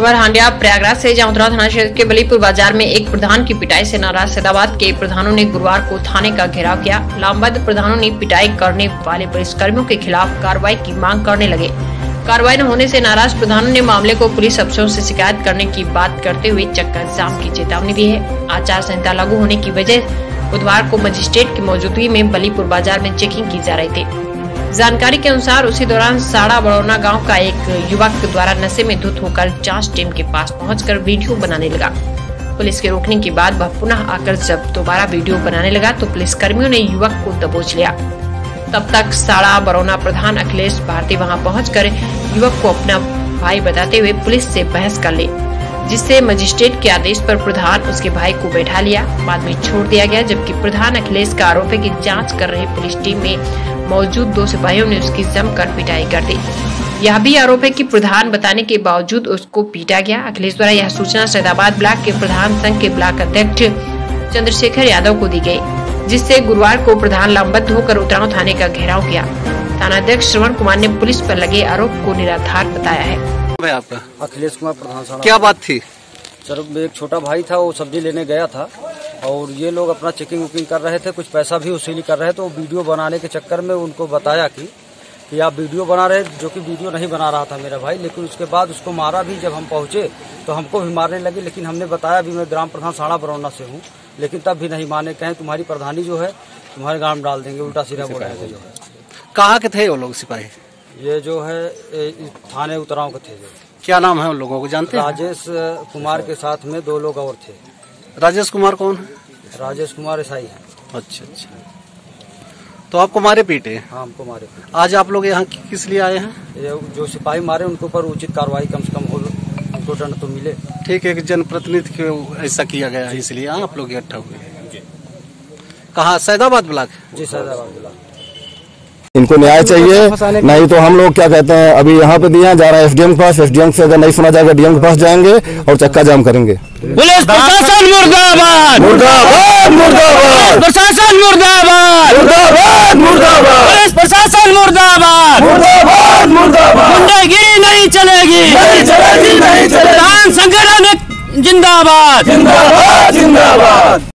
खबर हांडिया प्रयागराज से, जहां उत्तरा थाना क्षेत्र के बलीपुर बाजार में एक प्रधान की पिटाई से नाराज सैदाबाद के प्रधानों ने गुरुवार को थाने का घेराव किया। लामबंद प्रधानों ने पिटाई करने वाले पुलिसकर्मियों के खिलाफ कार्रवाई की मांग करने लगे। कार्रवाई न होने से नाराज प्रधानों ने मामले को पुलिस अफसरों से शिकायत करने की बात करते हुए चक्का जाम की चेतावनी दी है। आचार संहिता लागू होने की वजह बुधवार को मजिस्ट्रेट की मौजूदगी में बलीपुर बाजार में चेकिंग की जा रही थी। जानकारी के अनुसार उसी दौरान साड़ा बड़ौना गांव का एक युवक द्वारा नशे में धुत होकर जांच टीम के पास पहुंचकर वीडियो बनाने लगा। पुलिस के रोकने के बाद वह पुनः आकर जब दोबारा वीडियो बनाने लगा तो पुलिस कर्मियों ने युवक को दबोच लिया। तब तक साड़ा बड़ौना प्रधान अखिलेश भारती वहां पहुंचकर युवक को अपना भाई बताते हुए पुलिस से बहस कर ली, जिससे मजिस्ट्रेट के आदेश पर प्रधान उसके भाई को बैठा लिया। बाद में छोड़ दिया गया, जबकि प्रधान अखिलेश का आरोप है कि जांच कर रही पुलिस टीम में मौजूद 2 सिपाहियों ने उसकी जमकर पिटाई कर दी। यह भी आरोप है कि प्रधान बताने के बावजूद उसको पीटा गया। अखिलेश द्वारा यह सूचना सैदाबाद ब्लॉक के प्रधान संघ के ब्लॉक अध्यक्ष चंद्रशेखर यादव को दी गई, जिससे गुरुवार को प्रधान लामबंद होकर उतराव थाने का घेराव किया। थानाध्यक्ष श्रवण कुमार ने पुलिस पर लगे आरोप को निराधार बताया है। आपका अखिलेश कुमार प्रधान। क्या बात थी? सर, एक छोटा भाई था, वो सब्जी लेने गया था और ये लोग अपना चेकिंग वुकिंग कर रहे थे, कुछ पैसा भी वसूली कर रहे थे। तो वीडियो बनाने के चक्कर में उनको बताया कि आप वीडियो बना रहे, जो कि वीडियो नहीं बना रहा था मेरा भाई। लेकिन उसके बाद उसको मारा भी। जब हम पहुंचे तो हमको भी मारने लगे, लेकिन हमने बताया भी मैं ग्राम प्रधान साड़ा बरौना से हूँ, लेकिन तब भी नहीं माने। कहें तुम्हारी प्रधानी जो है तुम्हारे गांव में डाल देंगे, उल्टा सीधा बोला है। जो है कहाँ के थे वो लोग सिपाही? ये जो है थाने उतराव के थे। क्या नाम है उन लोगों को जानते हैं? राजेश कुमार के साथ में 2 लोग और थे। राजेश कुमार कौन है? राजेश कुमार ईसाई है। अच्छा। तो आपको मारे पीटे? हाँ, हमको मारे पीटे। आज आप लोग यहाँ किस लिए आए हैं? ये जो सिपाही मारे उनके ऊपर उचित कार्रवाई कम से कम हो, उनको दंड तो मिले। ठीक है, एक जनप्रतिनिधि को ऐसा किया गया है, इसलिए आप लोग इकट्ठा हुए। कहाँ? सैदाबाद ब्लॉक? जी, सैदाबाद ब्लॉक। इनको न्याय चाहिए, नहीं तो हम लोग क्या कहते हैं अभी यहाँ पे दिया जा रहा है एसडीएम के पास। एसडीएम से अगर नहीं सुना जाएगा डीएम के पास जाएंगे और चक्का जाम करेंगे। पुलिस प्रशासन मुर्दाबाद, मुर्दाबाद, मुर्दाबाद, प्रशासन मुर्दाबाद, मुर्दाबाद, मुर्दाबाद, पुलिस प्रशासन मुर्दाबाद, मुर्दाबाद, मुर्दाबाद। गुंडागिरी नहीं चलेगी, नहीं चलेगी, नहीं चलेगी। किसान संगठन जिंदाबाद, जिंदाबाद, जिंदाबाद।